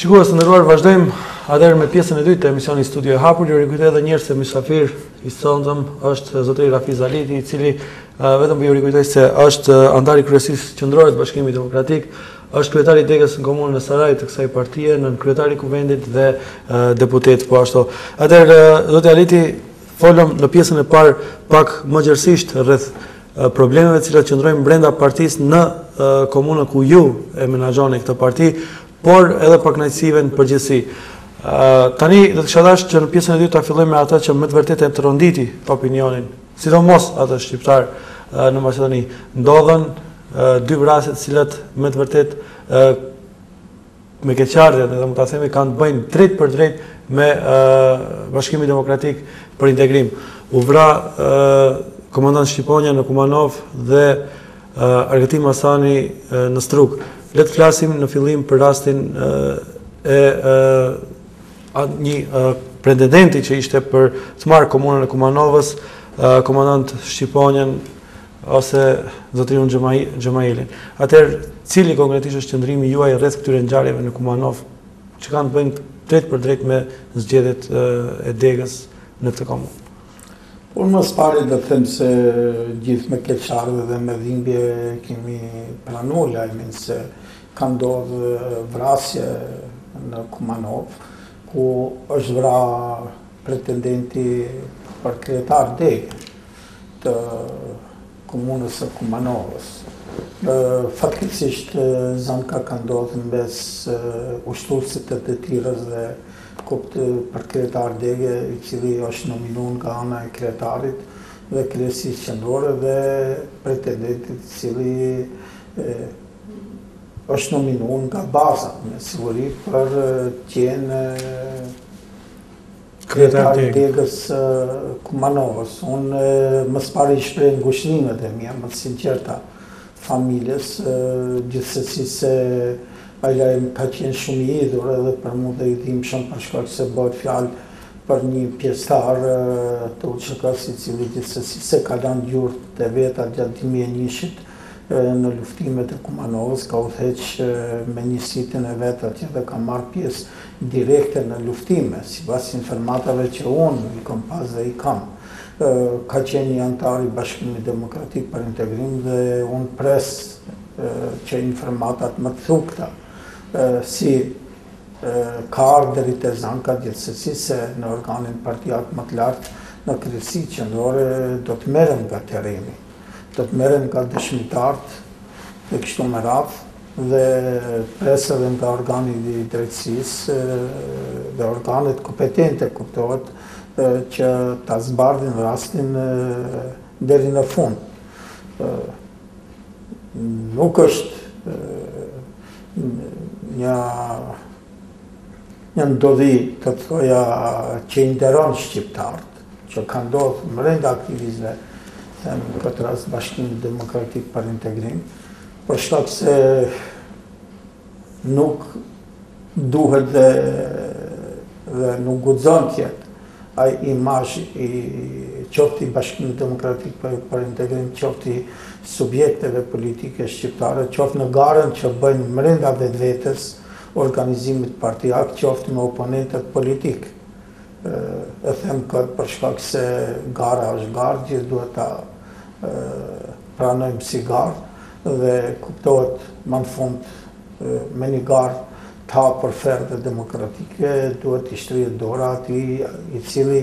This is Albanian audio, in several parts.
Shikues të nderuar, vazhdojmë atëherë me pjesën e dytë të emisionit Studio e Hapur. Ju rikujtoj edhe një herë se mysafir i sonëm është zotëri Rafiz Aliti, i cili vetëm ju rikujtoj se është antar i kryesisë qendrore të Bashkimit Demokratik, është kryetari i degës në komunën e Sarajit të kësaj partie, nën kryetari i kuvendit dhe deputet po ashtu. Atëherë zoti Aliti, folëm në pjesën e parë pak më gjerësisht rreth problemeve të cilat qëndrojnë brenda partisë në komunën ku ju e menaxhoni këtë parti, por edhe për kënaqësive në përgjithësi. Tani do të kisha dashur që në pjesën e dytë ta fillojmë me atë që me të vërtetë të ronditi opinionin, sidomos atë shqiptar në Maqedoni. Ndodhen dy vrasje të cilat me të vërtetë me keqardhje, edhe mund ta themi, kanë të bëjnë drejt për drejt me Bashkimin Demokratik për Integrim. U vra komandant Shqiponja në Kumanov dhe Argëtim Hasani në Struk. Le të flasim në fillim për rastin e një pretendenti që ishte për të marrë komunën e Kumanovës, komandant Shqiponjen ose zotëriun Xhemailin. Atëherë, cili konkretisht është qëndrimi juaj rreth këtyre ngjarjeve në Kumanov që kanë të bëjnë drejt për drejt me zgjedhjet e degës në këtë komunë? Por më së pari do të them se gjithë me keqardhje dhe me dhimbje kemi planuar lajmin se ka ndodhur vrasje në Kumanov, ku është vra pretendenti për kryetar degë të komunës së Kumanovës. Faktikisht zanka ka ndodhur mes ushtruesit të detyrës dhe për kryetar degë, i cili është nominuar nga ana e kryetarit dhe kryesisë qendrore dhe pretendentit i cili është nominuar nga baza me siguri për qenë kryetar i degës Kumanovës. Unë më së pari shpreh ngushëllimet e mia më të sinqerta familjes, gjithsesi se ai ka qenë shumë i idhur edhe për mua dhe i dhimbshëm për shkak se bëhet fjalë për një pjesëtar të UÇK-s i cili gjithsesi se ka lënë gjurtë të veta gjatë 2001-shit në luftimet e Kumanovës, ka udhëheq me njësitin e vet atje dhe ka marrë pjesë direkte në luftime, sipas informatave që unë i kam pas dhe i kam. Ka qenë një antar i Bashkimit Demokratik për Integrim dhe unë pres që informatat më të thukta si ka ardhur deri te zanka, gjithsesi se në organin partijak më të lartë në kryesi qendrore do të merren nga terreni, do të merren nga dëshmitarët dhe kështu me radhë dhe pres edhe nga organi i drejtësisë dhe organet kompetente, kuptohet, që ta zbardhin rastin deri në fund. Nuk është një ndodhi të thoja që i nderon shqiptarët, që ka ndodhur brenda aktivistëve në këtë rast Bashkimit Demokratik për Integrim, për shkak se nuk duhet dhe nuk guxon tjetë ai imazh i qoftë i Bashkimit Demokratik për Integrim, qoftë i subjekteve politike shqiptare, qoftë në garën që bëjnë brenda vetvetes organizimit partijak, qoftë me oponentët politik. E them këtë për shkak se gara është garë, gjithë duhet ta pranojmë si garë dhe kuptohet më në fund me një garë ta për ferë demokratike, duhet i shtrihet dora atij i cili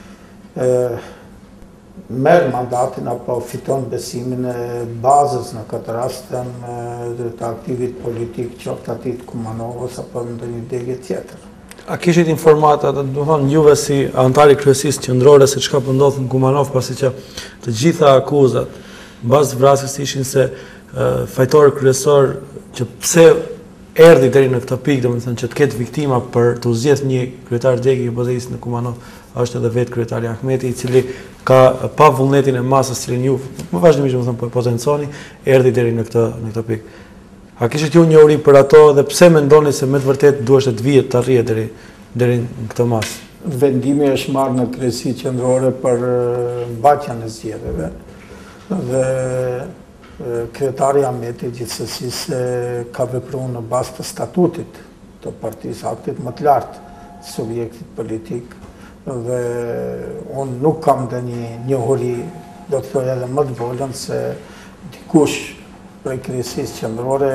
merr mandatin apo fiton besimin e bazës në këtë rast të aktivit politik, qoftë atij të Kumanovës apo ndonjë degë tjetër. A kishit informata, do të thonë juve si antari kryesisë qendrore se çka po ndodh në Kumanov, pasi që të gjitha akuzat mbas vrasjes ishin se fajtori kryesor që pse erdhi deri në këtë pikë, domethënë që të ketë viktima për të zgjedhur një kryetar degë hipotezisë në Kumanov, është edhe vetë kryetari Ahmeti, i cili ka pa vullnetin e masës cilin ju më vazhdimisht domethënë potenconi, erdhi deri në këtë pikë. A kishit ju një uri për ato dhe pse mendoni se me të vërtetë duhet të vihet të arrihet deri në këtë masë? Vendimi është marrë në kryesi qendrore për mbajtjen e zgjedhjeve dhe kryetari Ahmeti gjithsesi se ka vepruar në bazë të statutit të partisë aktit më të lartë subjektit politik dhe unë nuk kam dhe një njohuri, do të thoj edhe më të volën se dikush prej Kryesisë Qendrore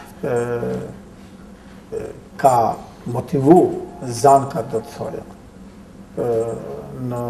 ka motivu zanka, do të thoja, në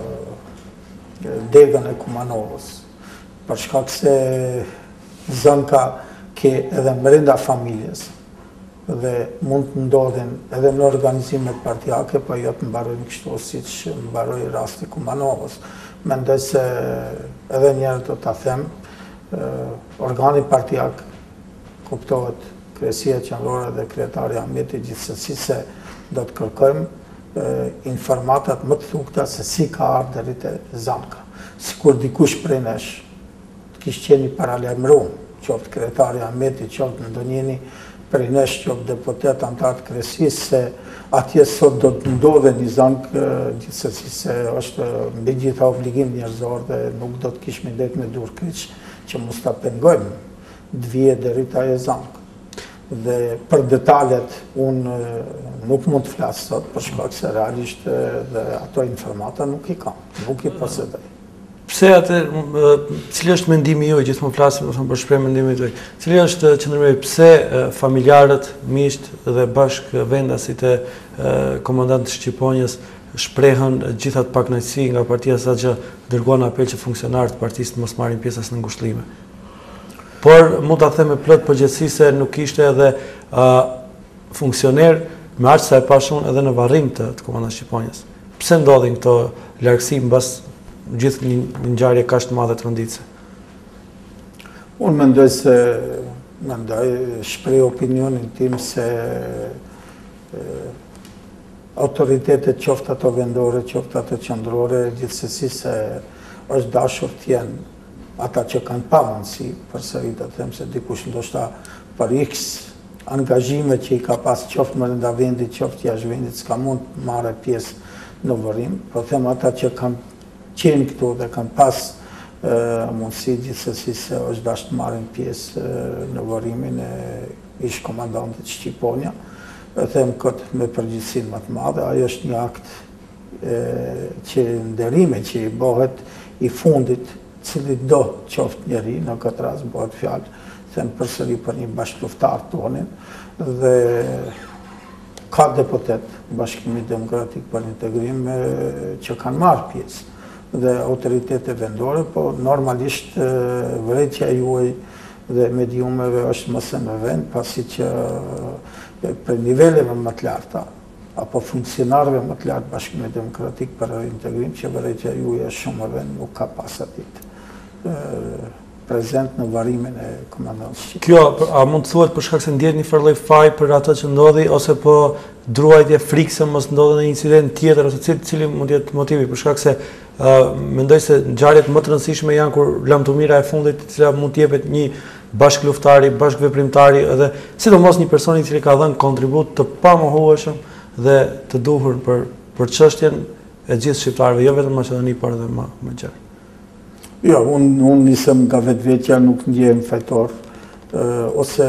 degën e Kumanovës, për shkak se zanka ke edhe brenda familjes dhe mund të ndodhin edhe në organizimet partijake, po jo të mbarojnë kështu siç mbaroi rasti Kumanovës. Mendoj se edhe njerë do ta them, organi partijak kuptohet Kryesia Qendrore dhe kryetari Ahmeti, gjithsesi se do të kërkojmë informatat më të thukta se si ka ardhur deri te zanka. Sikur dikush prej nesh të kishte qenë i paralajmëruar, qoftë kryetari Ahmeti, qoftë ndonjëri prej nesh, qoftë deputet antar të Kryesisë, se atje sot do të ndodhe një zank, gjithsesi se është mbi gjitha obligim njerëzor dhe nuk do të kishme det me dur kyç që mos ta pengojmë të vijë deri te ajo zank. Dhe për detalet unë nuk mund të flas sot për shkak se realisht dhe ato informata nuk i kam, nuk i posedoj. Pse atë, cili është mendimi juaj, gjithmonë flasim për shpreh mendimin tuaj. Cili është qëndrimi, pse familjarët, miqtë dhe bashkëvendasit e komandantit Shqiponjës shprehën gjithat pakënaqësi nga partia saqë dërguan apel që funksionarët e partisë mos marrin pjesë në ngushëllime. Por mund ta them me plot përgjegjësi se nuk ishte edhe funksioner me aq sa e pashun edhe në varrim të komandantit Shqiponjës. Pse ndodhin këto largësi mbas gjithë një ngjarje kaq të madhe të rënditse? Unë mendoj, shpreh opinionin tim se autoritetet, qoftë ato vendore, qoftë ato qendrore, gjithsesi se është dashur të jenë ata që kanë pa mundësi, përsëri të them se dikush ndoshta për X angazhime që i ka pas qoftë brenda vendit, qoftë jashtë vendit, s'ka mund të marrë pjesë në varrim, po them ata që kanë qenë këtu dhe kanë pas mundësi, gjithsesi se është dashur të marrin pjesë në varrimin e ish komandantit Shqiponja. Them këtë me përgjegjësinë më të madhe, ajo është një akt që nderime që i bëhet i fundit, cili do qoftë njeri, në këtë rast bëhet fjalë, them përsëri për një bashkëluftar tonin, dhe ka deputet Bashkimi Demokratik për Integrim që kanë marrë pjesë dhe autoritete vendore, po normalisht vërejtja juaj dhe mediumeve është mëse me vend, pasi që për niveleve më të larta, apo funksionarëve më të lartë Bashkimi Demokratik për Integrim, që vërejtja juaj është shumë me vend, nuk ka pas atit prezent në varimin e komandantit Shqiponjës. Kjo, a mund të thuhet për shkak se ndjet një farë lloj faj për atë që ndodhi, ose po druajtje frikë se mos ndodhe një incident tjetër, ose cili mund të jetë motivi, për shkak se mendoj se ngjarjet më të rëndësishme janë kur lamtumira e fundit, e cila mund të jepet një bashkëluftari, bashkëveprimtari, edhe sidomos një person i cili ka dhënë kontribut të pamohueshëm dhe të duhur për çështjen e gjithë shqiptarëve, jo vetëm Maqedoni, por edhe më gjerë. Jo, unë nisëm nga vetvetja, nuk ndjehem fajtor, ose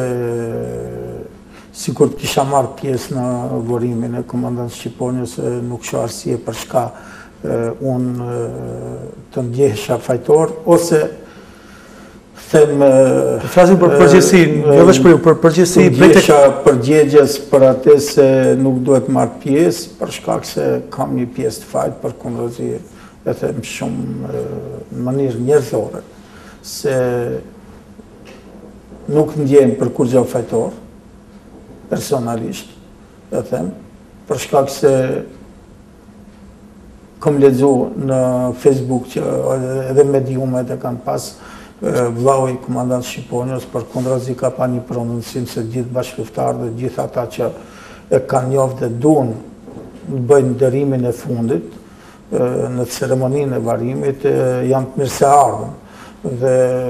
sikur të kisha marrë pjesë në varrimin e komandantit Shqiponjës, nuk shoh arsye për shka unë të ndjehesha fajtor, ose them... Flasim për përgjegjësinë, jo vetëm për përgjegjësi... Ndjehesha përgjegjës për atë se nuk duhet marrë pjesë, për shkak se kam një pjesë të fajt për kundërzi, e them shumë në mënyrë njerëzore, se nuk ndjehem për kur gjë fajtor, personalisht, e them, për shkak se kam lexu në Facebook që edhe mediumet e kanë pas vllau i komandantit Shqiponjës, për kundrazi ka pa një prononcim se gjithë bashkëluftarët dhe gjithë ata që e kanë njohur dhe duan të bëjnë nderimin e fundit në ceremoninë e varrimit, janë të mirëseardhur dhe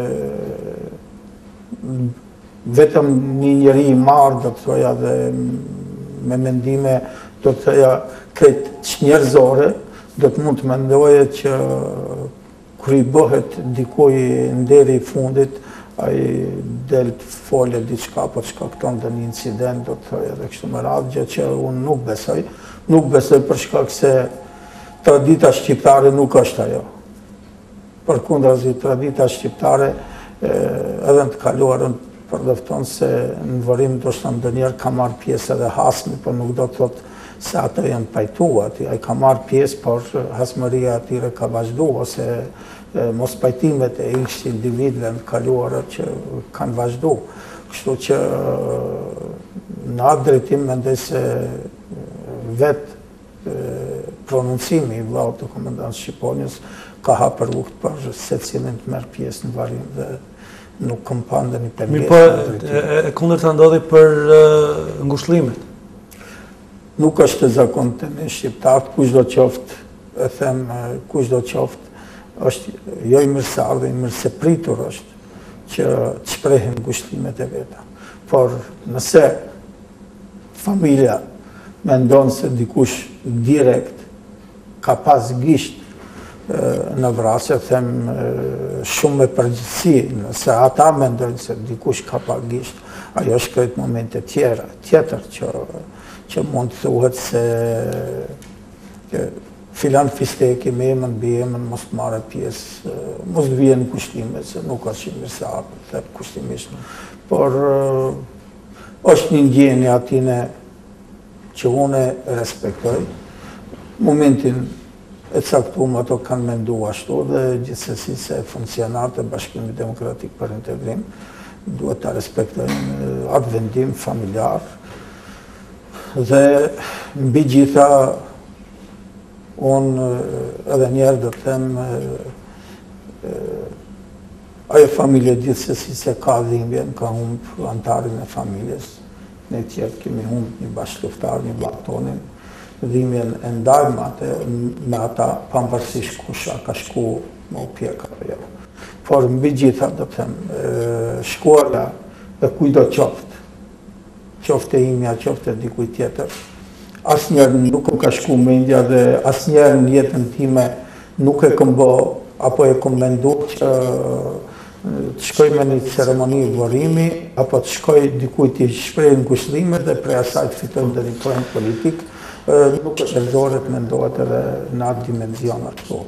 vetëm një njeri i marrë, do të thoja, dhe me mendime, do të thoja, krejt njerëzore, do të mund të mendoje që kur i bëhet dikuj nderi i fundit, ai del të folë diçka, po të shkakton dhe një incident, do të thojë edhe kështu me radhë, gjë që unë nuk besoj. Nuk besoj për shkak se tradita shqiptare nuk është ajo. Përkundrazi, tradita shqiptare edhe në të kaluarën përdefton se në vërim do shtë ndonjëherë ka marrë pjesë edhe hasmi, por nuk do të thotë se ato janë pajtuar. Ai ka marrë pjesë, por hasmëria atyre ka vazhdu, ose mos pajtimet e ishtë individve në kaluara që kanë vazhdu. Kështu që në atë drejtim mendoj se vetë prononcimi i vllaut të komandantës Shqiponjës ka hapur rrugë për secilin të merr pjesë në varrim dhe nuk kam pandë një pengesë. Mirë, po e kundërta ndodhi për ngushëllimet. Nuk është të zakonit të ne shqiptarët, kushdo qoftë, e them kushdo qoftë, është jo i mirëseardhur, i mirësepritur është që të shprehin ngushëllimet e veta. Por nëse familja mendon se dikush direkt ka pas gisht në vrasje, them shumë me përgjithësi, nëse ata mendojnë se dikush ka pas gisht, ajo është krejt momente tjetër që mund të thuhet se filan fisteki me emën mbi emën mos të marrë pjesë, mos të vjen kushtime, se nuk është që mirëseardhur, them kushtimisht. Por është një ndjenjë atine që unë respektoj. Momentin e caktuar ato kanë menduar ashtu dhe gjithsesi se funksionarët e Bashkimit Demokratik për Integrim duhet ta respektojnë atë vendim familjar dhe mbi gjitha unë edhe njerë do të them ajo familje gjithsesi se ka dhimbjen, ka humbë antarin e familjes, ne tjerë kemi humbë një bashkëluftar, një batonin, dhimbjen e ndajmë atë me ata pavarësisht kush ka shku më u pjeka apo jo. Por mbi gjitha do të them shkolla e kujdo qoftë e imja, qoftë e dikujt tjetër, asnjëherë nuk ka shku mendja dhe asnjëherë në jetën time nuk e kam bë apo e kam menduar që të shkoj me një ceremoni vorrimi apo të shkoj dikujt i shpreh ngushëllime dhe prej asaj të fitoj ndonjë projekt politik, nuk është rëndore të mendohet edhe në atë dimenzion ashtu.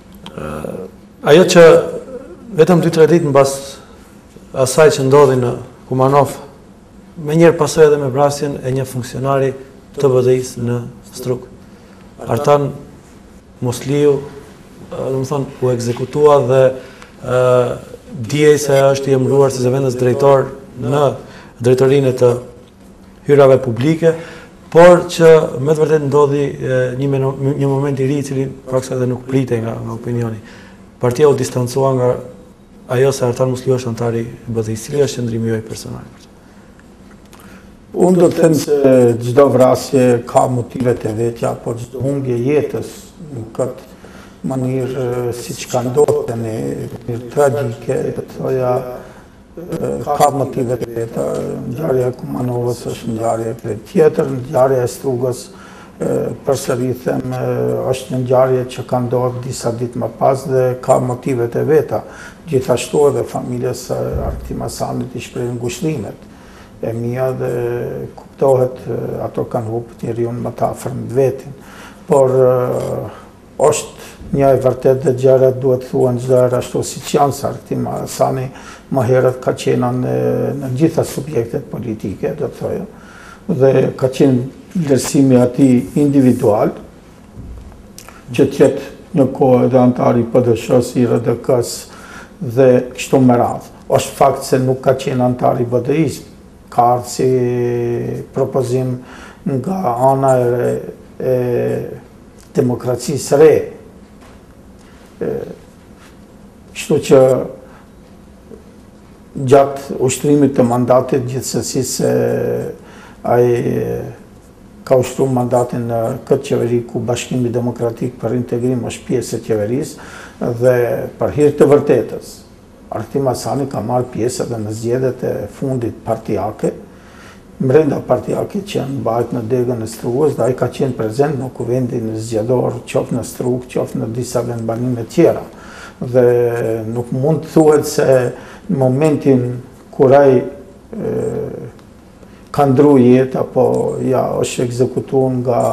Ajo që vetëm 2-3 ditë mbas asaj që ndodhi në Kumanov, me njerë pasoj edhe me vrasjen e një funksionari të BDI-s në Struk. Artan Mosliu, u ekzekutua dhe djej se është i emëruar si zëvendës drejtor në drejtorinë të hyrave publike, por që me të vërtet ndodhi një moment i ri i cili praksa dhe nuk pritej nga opinioni. Partia u distancua nga ajo se Artan Mosliu është antari i BDI-s, cili është qëndrimi juaj personal. Unë do të them se çdo vrasje ka motivet e vetja, por çdo humbje jetës në këtë mënyrë siç ka ndodhur tani, mënyrë tragjike, do të thoja ka motivet e veta. Ngjarja e Kumanovës është ngjarje tjetër, ngjarja e Strugës përsëri them është një ngjarje që ka ndodhur disa ditë më pas dhe ka motivet e veta. Gjithashtu edhe familjes së Artim Hasanit i shpreh ngushëllimet e mia dhe kuptohet ato kanë humbur njeriu më të afërm vetin. Por është një e vërtet dhe gjërat duhet thuan çdo herë ashtu siç janë, se Artim Hasani më herët ka qenë në gjitha subjektet politike, do të thoja, dhe ka qenë vlerësimi atij individual, që të jetë në kohë edhe antari PDSH-s, i RDK-s dhe kështu me radhë. Është fakt se nuk ka qenë antari BDI-s, ka ardhur si propozim nga ana e demokracisë re. Kështu që gjatë ushtrimit të mandatit, gjithsesi se ai ka ushtruar mandatin në këtë qeveri ku Bashkimi Demokratik për Integrim është pjesë e qeverisë dhe për hir të vërtetës, Artim Hasani ka marrë pjesë edhe në zgjedhjet e fundit partijake, brenda partijake që mbajt në degën e Strugës, dhe ai ka qenë prezent në kuvendin zgjedhor, qoftë në Strugë, qoftë në disa vendbanime tjera. Dhe nuk mund të thuhet se në momentin kur ai ka ndru jetë apo ja është ekzekutuar nga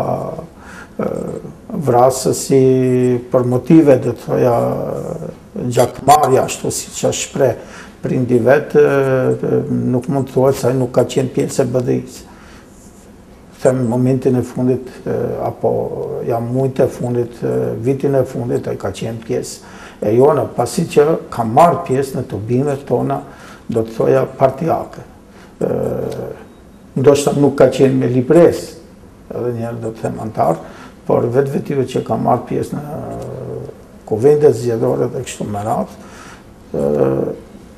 vrasësi për motive, dhe të thoja gjakmarrja, ashtu si që shpreh prindi vetë, nuk mund të thuhet se ai nuk ka qenë pjesë e BDI-s. Them momentin e fundit, apo ja muajt e fundit, vitin e fundit, ai ka qenë pjesë e jona, pasi që ka marrë pjesë në të bimet tona, do të thoja partijake. Ndoshta nuk ka qenë me libres, edhe njerë do të them antar, por vetive që ka marrë pjesë në kuvendet zgjedhore dhe kështu me radhë,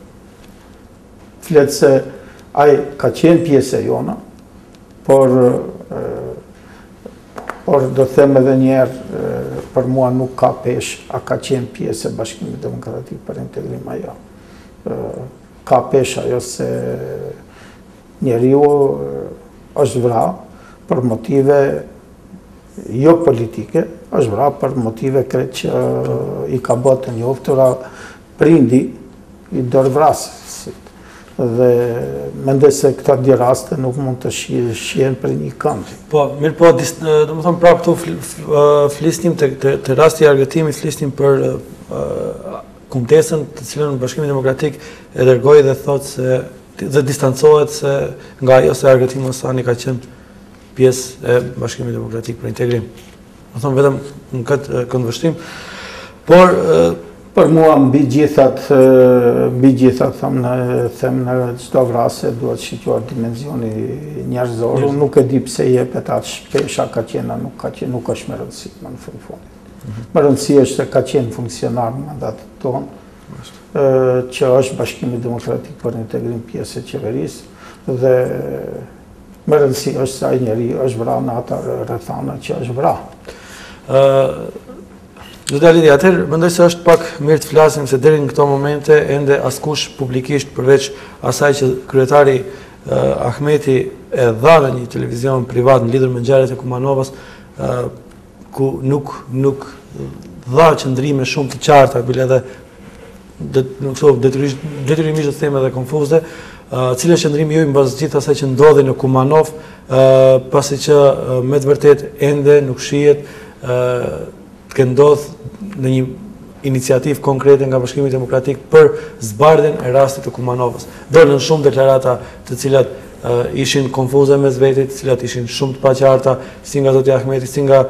fletë se ai ka qenë pjesë e jona, por do të them edhe njerë, për mua nuk ka pesh, a ka qenë pjesë e Bashkimit Demokratik për Integrim ajo. Ka pesh ajo se njeriu është vra për motive jo politike, është vra për motive krejt që i ka bërë të njoftura prindi i dorëvrasësit. Dhe mendoj se këta dy raste nuk mund të shihen për një kënd. Po, mirë po, do më thonë prapë këtu flisnim të rasti i argëtimit, flisnim për kumtesën të cilën Bashkimi Demokratik e dërgoi dhe thotë se dhe distancohet se nga ajo se Argëtim Osani ka qenë pjesë e Bashkimit Demokratik për Integrim. Do thonë vetëm në këtë këndvështrim, por për mua mbi gjithat them në çdo vrasje duhet shqyrtuar dimensioni njerëzor. Unë nuk e di pse jepet atë shpesh, a ka qenë, nuk ka qenë, nuk është më rëndësi më në fundit. Më rëndësi është se ka qenë funksionar në mandatin tonë, që është Bashkimi Demokratik për Integrim pjesë e qeverisë, dhe më rëndësi është se ai njeri është vra në ata rrethana që është vra. Zoti Alidi, atëherë mendoj se është pak mirë të flasim se deri në këto momente ende askush publikisht përveç asaj që kryetari Ahmeti e dha në një televizion privat në lidhur me ngjarjet e Kumanovës, ku nuk dha qëndrime shumë të qarta, bile edhe detyrimisht të them edhe konfuze, cili është qëndrimi juaj mbas gjithë asaj që ndodhi në Kumanov, pasi që me të vërtetë ende nuk shihet të ndodhë në një iniciativë konkrete nga Bashkimi Demokratik për zbardhjen e rastit të Kumanovës. Dolën shumë deklarata të cilat ishin konfuze mes vetit, të cilat ishin shumë të paqarta, si nga zoti Ahmeti, si nga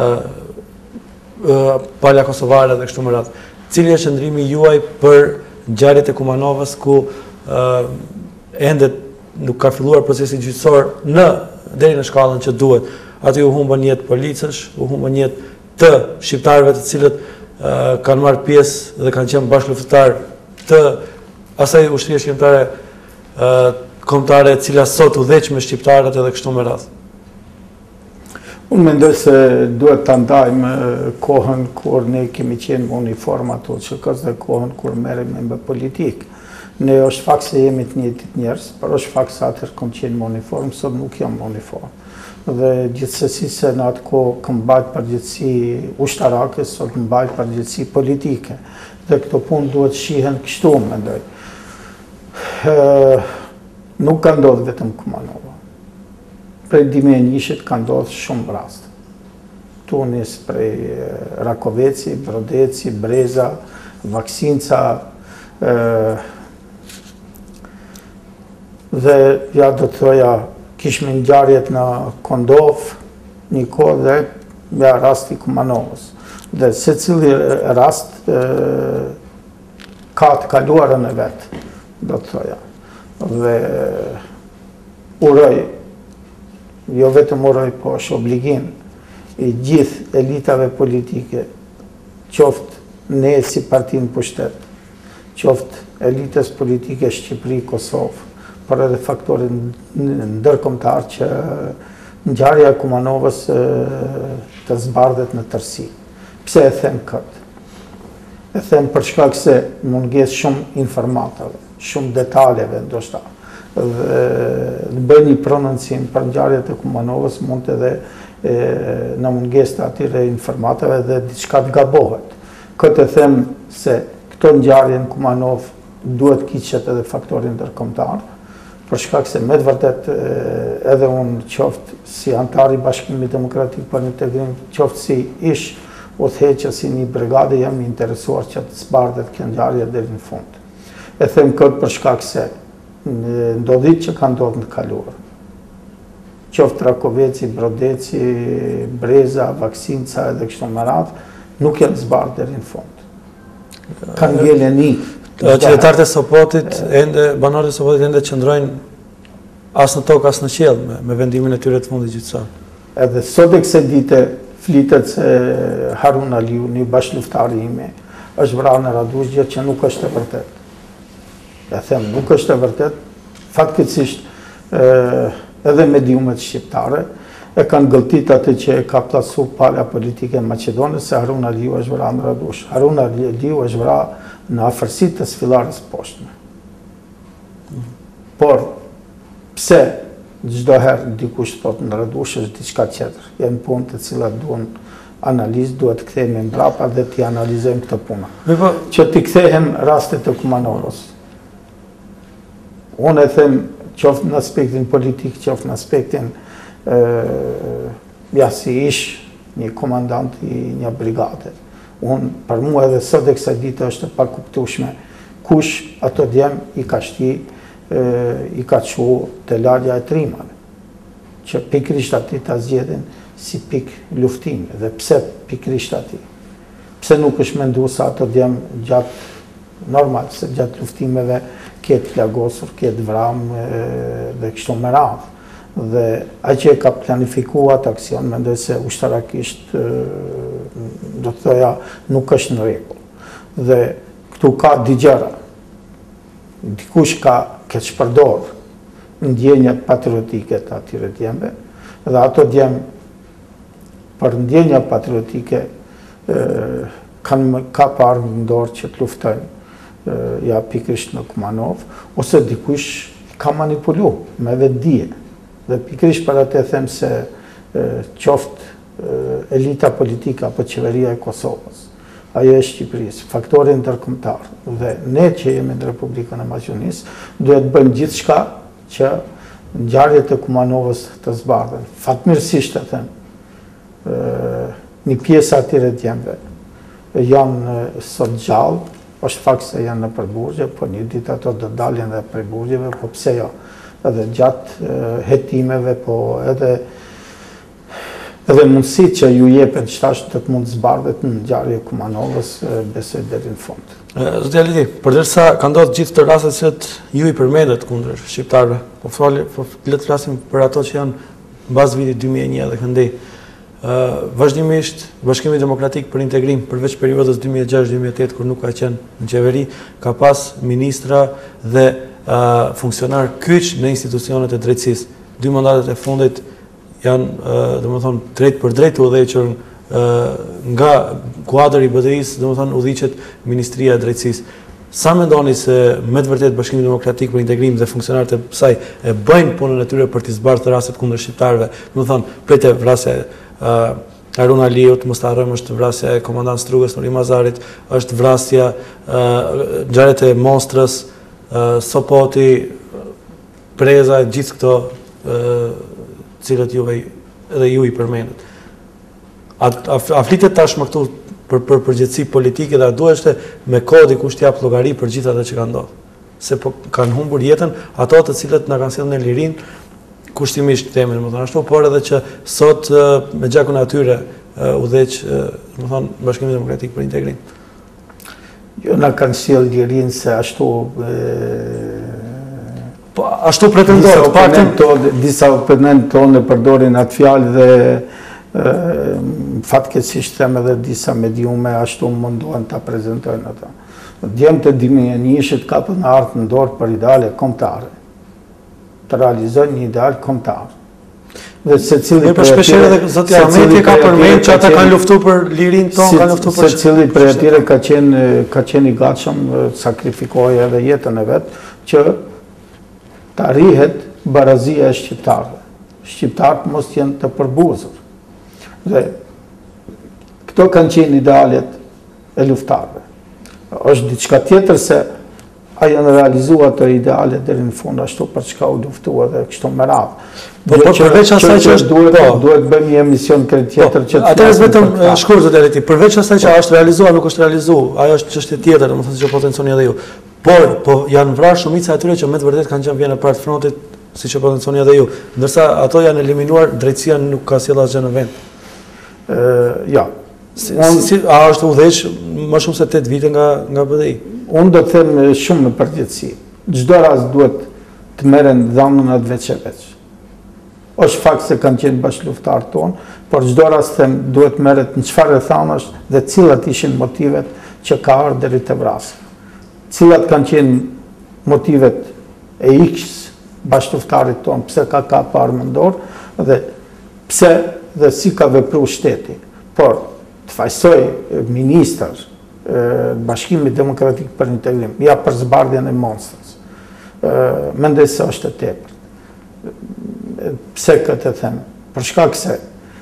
Palja Kosovare dhe kështu me radhë. Cili është qëndrimi juaj për ngjarjet e Kumanovës, ku ende nuk ka filluar procesi gjyqësor deri në shkallën që duhet. Aty u humbën jetë policësh, u humbën jetë të shqiptarëve të cilët kanë marrë pjesë dhe kanë qenë bashkëluftëtar të asaj ushtrie shqiptare kombëtare, e cila sot udhëheq me shqiptarët edhe kështu me radhë. Unë mendoj se duhet ta ndajmë kohën kur ne kemi qenë me uniforma ato çkës dhe kohën kur merrem me politikë. Ne është fakt se jemi të njëjtit njerëz, por është fakt se atëherë kam qenë me uniformë, sot nuk jam me uniformë. Dhe gjithsesi se në atë kohë kam mbajt përgjegjësi ushtarake, sot mbajt përgjegjësi politike. Dhe këto punë duhet shihen kështu, mendoj. Nuk ka ndodhur vetëm Kumanova. Prej Dimenishit ka ndodhur shumë raste. Tunis, prej Rakoveci, Brodeci, Breza, Vaksinca, dhe ja do të thoja kishme ngjarjet në Kondov, një kohë dhe nga rasti Kumanovës. Dhe secili rast ka të kaluarën e vetë, do të thoja. Dhe uroj, jo vetëm uroj, po është obligim i gjithë elitave politike, qoftë ne si partinë pushtet, qoftë elitës politike Shqipëri, Kosovë, por edhe faktorin ndërkombëtar që ngjarja e Kumanovës të zbardhet në tërësi. Pse e them këtë? E them për shkak se mungesë shumë informatave, shumë detaleve ndoshta. Dhe bëj një prononcim për ngjarjet e Kumanovës mund edhe në mungesë të atyre informatave dhe diçka të gabohet. Këtë e them se këto ngjarje në Kumanov duhet kiqet edhe faktorin ndërkombëtar, për shkak se me të vërtet edhe unë qoftë si antar i Bashkimit Demokratik për Integrim, qoftë si ish udhëheqës i një brigade, jam i interesuar që të zbardhet kjo ngjarje deri në fund. E them këtë për shkak se ndodhit që ka ndodhur në kaluar, qoftë Rakoveci, Brodeci, Breza, Vaksinca edhe kështu me radhë, nuk janë zbardhur deri në fund. Kanë ngeleni. Qytetarët e Sopotit, banorët e Sopotit ende qëndrojnë as në tokë, as në qiell me vendimin e tyre të fundit gjyqësor. Edhe sot e kësaj dite flitet se Harun Aliu, një bashkëluftari ime, është vrarë në Radush, gjë që nuk është e vërtet. Ja them, nuk është e vërtet. Faktikisht edhe mediumet shqiptare e kanë gëlltit atë që e ka plasu palja politike në Maqedonë, se Harun Aliu është vrarë në Radush. Harun Aliu është vrarë në afërsitë të Sfillares poshtme. Por, pse çdo herë dikush thotë në Radush është diçka tjetër. Janë punë të cilat duhen analizë, duhet të kthehemi mbrapa dhe të analizojmë këtë punë. Që të kthehen rastet të Kumanovës. Unë e them qoftë në aspektin politik, qoftë në aspektin si ish një komandant i një brigade. Unë, për mua edhe sot e kësaj dite është pa kuptueshme kush ato djem i ka shti, i ka qu të larja e trimave, që pikrisht ati ta zgjedhin si pik luftimi, dhe pse pikrisht ati? Pse nuk është mendu sa ato djem gjatë normal, se gjatë luftimeve ketë plagosur, ketë vram dhe kështu me radhë. Dhe a që e ka planifikuar atë aksion, mendoj se ushtarakisht do të thoja nuk është në rregull. Dhe këtu ka digjera. Dikush ka këtë shpërdor ndjenjat patriotike të atyre djemve, dhe ato djem për ndjenja patriotike ka parë në dorë që të luftojnë ja pikrisht në Kumanov, ose dikush ka manipulu me vetë dije. Dhe pikrisht për atë e them se qoftë elita politika apo qeveria e Kosovës, ajo e Shqipërisë, faktorin ndërkombëtar, dhe ne që jemi në Republikën e Maqedonisë, duhet bëjmë gjithçka që ngjarjet e Kumanovës të zbardhen. Fatmirësisht e them, një pjesë atyre djemve janë sot gjallë, është fakt se janë në përburgje, po një ditë ato do dalin dhe prej burgjeve, po pse jo? Edhe gjatë hetimeve, po edhe mundësit që ju jepet qëtash të mund të zbardhet në ngjarje e Kumanovës, besoj deri në fund. Zoti Aliti, përdërsa ka ndodhur gjithë të rastet që ju i përmendet kundër shqiptarëve, po le të flasim për ato që janë mbas vitit 2001 dhe këndej. Vazhdimisht, Bashkimi Demokratik për Integrim, përveç periudhës 2006-2008, kur nuk ka qenë në qeveri, ka pas ministra dhe funksionar kyç në institucionet e drejtësisë. 2 mandatet e fundit janë, domethënë, drejt për drejt udhëhequr nga kuadri i BDI-s, domethënë udhëhiqet Ministria e Drejtësisë. Sa mendoni se me të vërtetë Bashkimi Demokratik për Integrim dhe funksionarët e saj e bëjnë punën e tyre për të zbardhur rastet kundër shqiptarëve? Domethënë, prej vrasja Harun Aliut, mos ta harrojmë, është vrasja e komandant Strugës Nuri Mazarit, është vrasja ngjarjet e Mostrës, Sopoti, Preza, gjithë këto cilët juve edhe ju i përmendet. A flitet tashmë këtu për përgjegjësi politike dhe a duheshte me kodi kush t'jap llogari për gjithë ato që ka ndodhur? Se po kanë humbur jetën ato të cilët na kanë sjellë në lirinë, kushtimisht themin, domethënë ashtu, por edhe që sot me gjakun e atyre udhëheq, domethënë Bashkimi Demokratik për Integrim. Jo na kanë sjellë lirinë se ashtu po ashtu pretendojnë, disa oponentë tonë përdorin atë fjalë dhe fatkeqësisht them edhe disa mediume ashtu munduan ta prezantojnë ata. Djemtë e 2001-shit kapën ardhur në dorë për ideale kombëtare, të realizojnë një ideal kombëtar. Dhe secili për shpeshherë edhe zoti Ahmeti ka përmendur që ata kanë luftuar për lirinë tonë, kanë luftuar për secili prej atyre ka qenë i gatshëm sakrifikoi edhe jetën e vet që të arrihet barazia e shqiptarëve. Shqiptarët mos jenë të përbuzur. Dhe këto kanë qenë idealet e luftarëve. Është diçka tjetër se a janë realizuar ato ideale deri në fund ashtu për çka u luftua dhe kështu me radhë. Po përveç asaj që duhet bëjmë një emision tjetër që atëherë vetëm shkurt zotëri ti, përveç asaj që është realizuar, nuk është realizuar, ajo është çështje tjetër, domethënë që potencioni edhe ju. Po janë vrarë shumica atyre që me të vërtetë kanë qenë vjenë para të frontit, siç e potencioni edhe ju, ndërsa ato janë eliminuar, drejtësia nuk ka sjellë asgjë në vend. Ja. A është udhëheq më shumë se 8 vite nga BDI? Unë do të them shumë me përgjithësi. Çdo rast duhet të merren dhënat veç e veç. Është fakt se kanë qenë bashkëluftarë tonë, por çdo rast them duhet merret në çfarë thanash dhe cilat ishin motivet që ka ardhur deri te vrasja. Cilat kanë qenë motivet e X bashkëluftarit tonë, pse ka kapur armën në dorë dhe pse dhe si ka vepruar shteti. Por të fajsoj ministër Bashkimit Demokratik për Integrim, ja për zbardhjen e monstrës. Mendoj se është e tepërt. Pse këtë e them? Për shkak se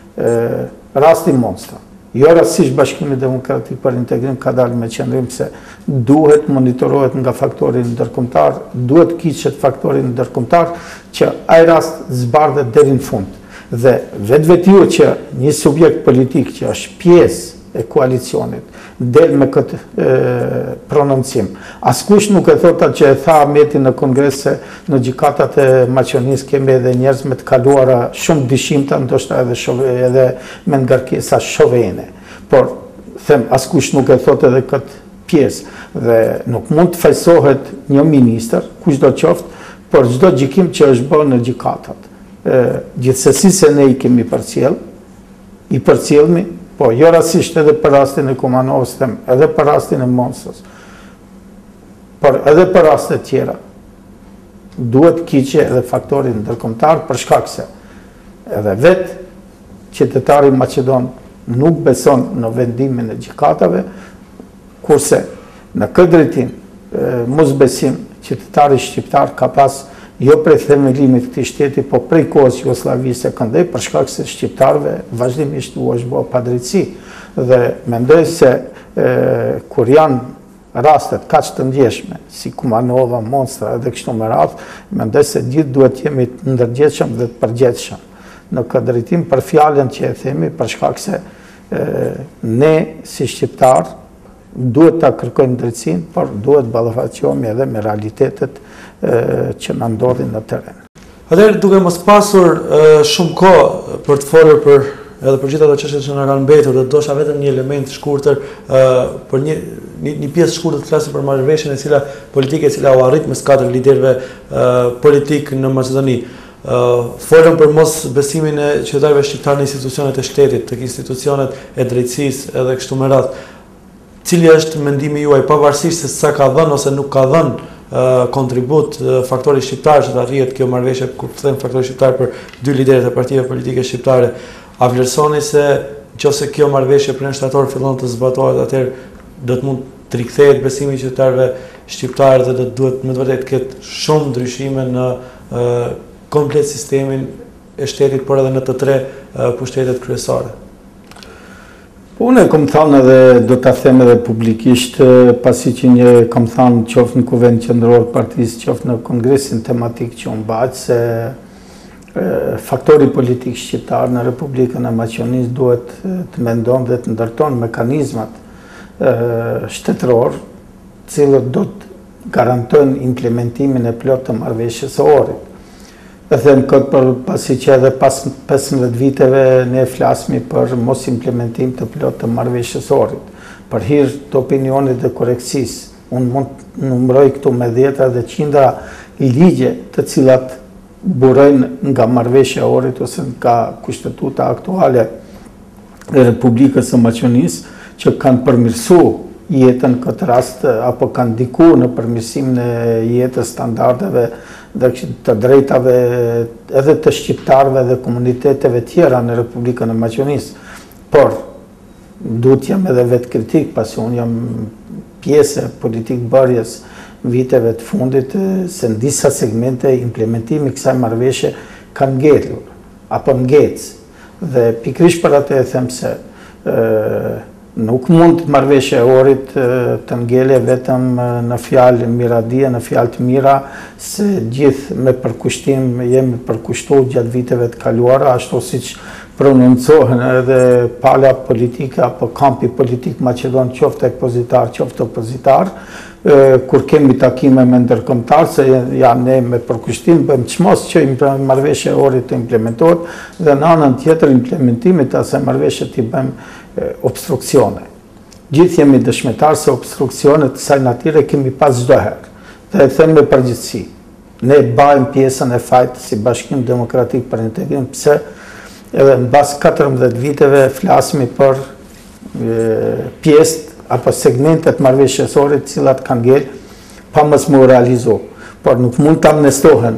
rasti monstra, jo rastësisht Bashkimi Demokratik për Integrim ka dalë me qendrim se duhet monitorohet nga faktori ndërkombëtar, duhet kiçet faktori ndërkombëtar që ai rast zbardhet deri në fund. Dhe vetvetiu që një subjekt politik që është pjesë e koalicionit del me këtë prononcim. Askush nuk e thot atë që e tha Ahmeti në kongres se në gjykatat e Maqedonisë kemi edhe njerëz me të kaluara shumë dishimta, ndoshta edhe me ngarkesa shovene. Por them askush nuk e thot edhe këtë pjesë dhe nuk mund të fajsohet një ministër, kushdo qoftë, por çdo gjykim që është bërë në gjykatat. Gjithsesi se ne i kemi përcjell, i përcjellmi, po jo rastësisht edhe për rastin e Kumanovës, edhe për rastin e Monstrës, por edhe për raste tjera, duhet kiqe edhe faktorin ndërkombëtar për shkak se edhe vetë qytetari Maqedon nuk beson në vendimin e gjykatave, kurse në këtë drejtim mosbesim qytetari shqiptar ka pas jo prej themelimit këtij shteti, po prej kohës Jugosllavisë së këndej, për shkak se shqiptarëve vazhdimisht u është bërë padrejtësi. Dhe mendoj se kur janë rastet kaq të ndjeshme, si Kumanova, Monstra edhe kështu me radhë, mendoj se gjithë duhet jemi të ndërgjegjshëm dhe të përgjegjshëm në këtë drejtim për fjalën që e themi, për shkak se ne si shqiptar duhet ta kërkojmë drejtësinë, por duhet ballafaqohemi edhe me realitetet që na ndodhin në terren. Atëherë, duke mos pasur shumë kohë për të folur edhe për gjithë ato çështje që na kanë mbetur, do dosha vetëm një element shkurtër për një pjesë shkurtër të flasim për marrëveshjen e cila politike e cila u arrit mes 4 liderëve politik në Maqedoni. Folëm për mos besimin e qytetarëve shqiptar në institucionet e shtetit, tek institucionet e drejtësisë edhe kështu me radhë. Cili është mendimi juaj, pavarësisht se sa ka dhënë ose nuk ka dhënë kontribut faktori shqiptar që të arrihet kjo marrëveshje, kur them faktori shqiptar për 2 liderët e partive politike shqiptare, a vlerësoni se nëse kjo marrëveshje prej shtator fillon të zbatohet, atëherë do të mund të rikthehet besimi i qytetarëve shqiptar dhe do të duhet me të vërtetë ketë shumë ndryshime në komplet sistemin e shtetit, por edhe në të 3 pushtetet kryesore? Unë e kom thënë edhe do ta them edhe publikisht, pasi që kom thënë qoftë në Kuvend Qendror Partisë, qoftë në kongresin tematik që unë mbaj, se faktori politik shqiptar në Republikën e Maqedonisë duhet të mendon dhe të ndërton mekanizmat shtetëror, cilët do të garantojnë implementimin e plot të marrëveshjes së Ohrit. E them këtë për pasi që edhe pas 15 viteve ne flasmi për mos implementim të plot të marrëveshjes së Ohrit. Për hir të opinionit dhe korrekcisë, unë mund të numëroj këtu me 10 dhe qindra ligje të cilat burojnë nga marrëveshja e Ohrit ose nga kushtetuta aktuale e Republikës së Maqedonisë, që kanë përmirësuar jetën këtë rast apo kanë ndikuar në përmirësimin e jetës, standardeve dhe të drejtave edhe të shqiptarëve dhe komuniteteve tjera në Republikën e Maqedonisë. Por duhet jam edhe vetë kritik, pasi unë jam pjesë e politikë bërjes viteve të fundit, se në disa segmente implementimi kësaj marrëveshje kanë ngellur apo ngec. Dhe pikërisht për atë e them se Nuk mund marrëveshja e Ohrit të ngele vetëm në fjalë miradie, në fjalë të mira, se gjithë me përkushtim jemi përkushtuar gjatë viteve të kaluara, ashtu siç prononcohen edhe pala politike apo kampi politik maqedon, qoftë ekspozitar, qoftë opozitar, kur kemi takime me ndërkombëtar, se ne me përkushtim bëjmë çmos që marrëveshja e Ohrit të implementohet, dhe në anën tjetër implementimit të asaj marrëveshje t'i bëjmë obstruksione. Gjithë jemi dëshmitar se obstruksione të kësaj natyre kemi pas çdo herë. Dhe e them me përgjithësi. Ne bajmë pjesën e fajt si Bashkim Demokratik për Integrim, pse edhe mbas 14 viteve flasmi për pjesë apo segmentet marrëveshjesore të cilat kanë ngel pa mos më realizu. Por nuk mund të amnestohen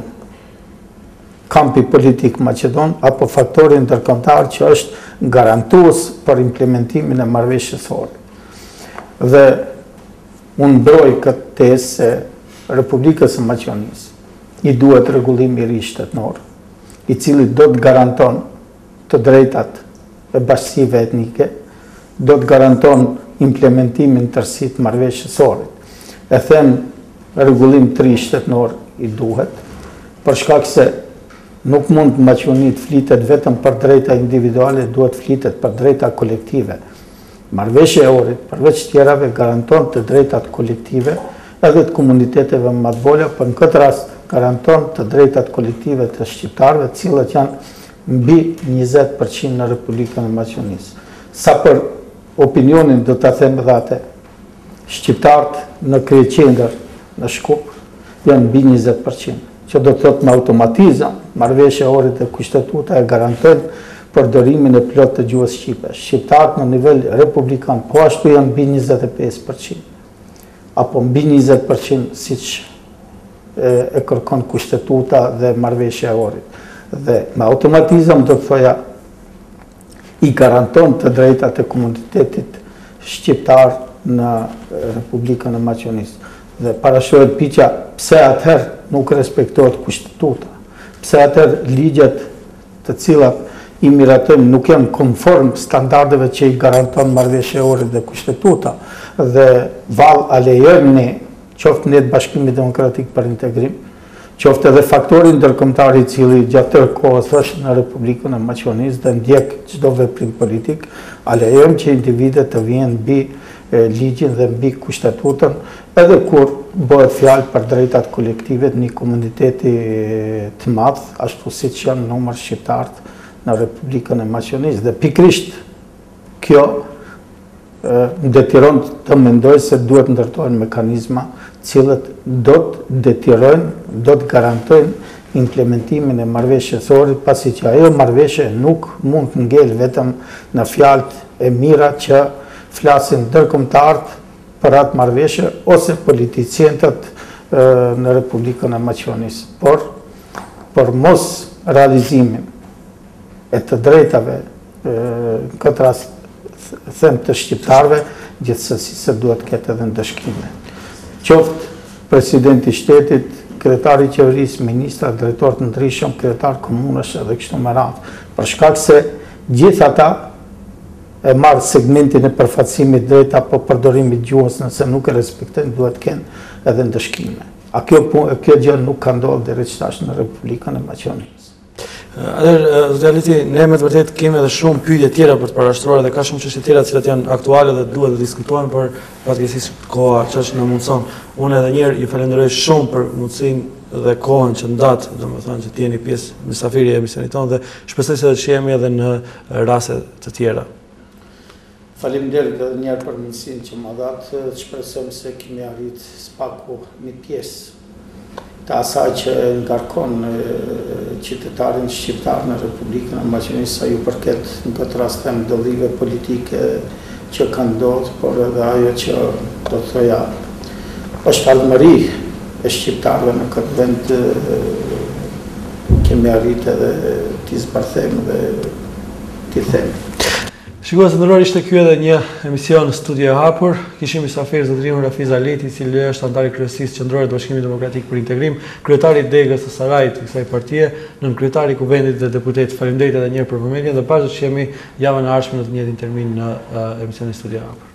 kampi politik maqedon apo faktori ndërkombëtar që është garantues për implementimin e marrëveshjesore. Dhe unë mbroj këtë tezë se Republikës së Maqedonisë i duhet rregullim i ri shtetnor, i cili do të garanton të drejtat e bashkësive etnike, do të garanton implementimin tërësi të marrëveshjesore. E them rregullim të ri shtetnor i duhet, për shkak se nuk mund Maqedoni të flitet vetëm për drejta individuale, duhet flitet për drejta kolektive. Marrëveshja e Ohrit, përveç tjerave, garanton të drejtat kolektive edhe të komuniteteve më të vola, por në këtë rast garanton të drejtat kolektive të shqiptarëve, të cilët janë mbi 20% në Republikën e Maqedonisë. Sa për opinionin do ta them edhe atë, shqiptarët në kryeqendër në Shkup janë mbi 20%. Që do të thotë me automatizëm, marrëveshja e Ohrit dhe kushtetuta e garantojnë përdorimin e plot të gjuhës shqipe. Shqiptarët në nivel republikan po ashtu janë mbi 25%, apo mbi 20% siç e kërkon kushtetuta dhe marrëveshja e Ohrit. Dhe me automatizëm do të thoja i garanton të drejtat e komunitetit shqiptar në Republikën e Maqedonisë. Dhe parashohet pyetja, pse atëherë nuk respektohet kushtetuta? Pse atëherë ligjet të cilat i miratojnë nuk janë konform standardeve që i garanton marrëveshja e Ohrit dhe kushtetuta? Dhe vallë a lejojmë ne, qoftë ne të Bashkimit Demokratik për Integrim, qoftë edhe faktori ndërkombëtar i cili gjatë tërë kohës është në Republikën e Maqedonisë dhe ndjek çdo veprim politik, a lejojmë që individet të vinë mbi ligjin dhe mbi kushtetutën, edhe kur bëhet fjalë për drejtat kolektive të një komuniteti të madh, ashtu siç janë numër shqiptarët në Republikën e Maqedonisë. Dhe pikrisht kjo më detyron të mendoj se duhet ndërtohen mekanizma cilët do të detyrojnë, do të garantojnë implementimin e marrëveshjesore, pasi që ajo marrëveshje nuk mund të ngel vetëm në fjalët e mira që flasin ndërkombëtarët për atë marrëveshje ose politicianët në Republikën e Maqedonisë. Por për mos realizimin e të drejtave, në këtë rast them të shqiptarëve, gjithsesi se duhet ketë edhe ndëshkime. Qoftë presidenti i shtetit, kryetari i qeverisë, ministra, drejtorë të ndryshëm, kryetar komunësh edhe kështu me radhë, për shkak se gjithë ata e marrë segmentin e përfaqësimit drejt apo përdorimit gjuhës, nëse nuk e respektojnë, duhet kenë edhe ndëshkime. A kjo gjë nuk ka ndodhur deri tash në Republikën e Maqedonisë. Realiti, ne me të vërtet kemi edhe shumë pyetje tjera për të parashtruar dhe ka shumë çështje tjera të cilat janë aktuale dhe duhet të diskutohen, por fatkeqësisht koha ç'është na mundson. Unë edhe një herë ju falenderoj shumë për mundësinë dhe kohën që ndat, domethënë që të jeni pjesë mysafiri e emisionit tonë dhe shpresoj se do të shihemi edhe në raste të tjera. Faleminderit edhe një herë për mundësinë që më dhat. Shpresojmë se kemi arrit spaku një pjesë të asaj që ngarkon qytetarin shqiptar në Republikën e Maqedonisë, sa ju përket në këtë rast them dallive politike që kanë ndodhur, por edhe ajo që do të thoja është ardhmëri e shqiptarëve në këtë vend, kemi arritë edhe t'i zbardhejmë dhe t'i themi. Shikues, ndërruar, ishte ky edhe një emision Studio e Hapur. Kishim mysafir zotërin Rafiz Aleti, i cili është antari kryesisë qendrore të Bashkimit Demokratik për Integrim, kryetari i Degës së Sarajit të kësaj partie, nën kryetari i Kuvendit dhe deputet. Faleminderit edhe një herë për vëmendjen dhe bashkë që jemi javën e ardhshme në të njëjtin termin në emisionin Studio e Hapur.